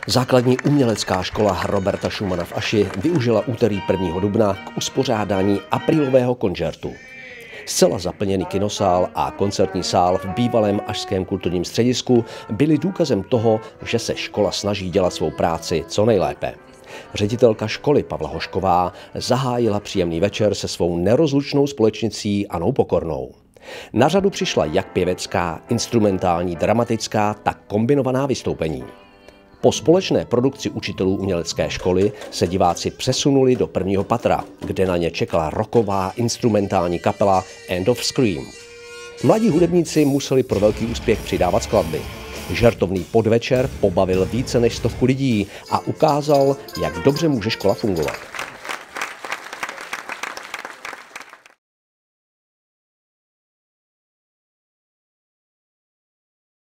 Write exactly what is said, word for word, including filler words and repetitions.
Základní umělecká škola Roberta Schumana v Aši využila úterý prvního dubna k uspořádání aprílového koncertu. Zcela zaplněný kinosál a koncertní sál v bývalém ašském kulturním středisku byly důkazem toho, že se škola snaží dělat svou práci co nejlépe. Ředitelka školy Pavla Hošková zahájila příjemný večer se svou nerozlučnou společnicí Annou Pokornou. Na řadu přišla jak pěvecká, instrumentální, dramatická, tak kombinovaná vystoupení. Po společné produkci učitelů umělecké školy se diváci přesunuli do prvního patra, kde na ně čekala rocková instrumentální kapela End of Scream. Mladí hudebníci museli pro velký úspěch přidávat skladby. Žertovný podvečer pobavil více než stovku lidí a ukázal, jak dobře může škola fungovat.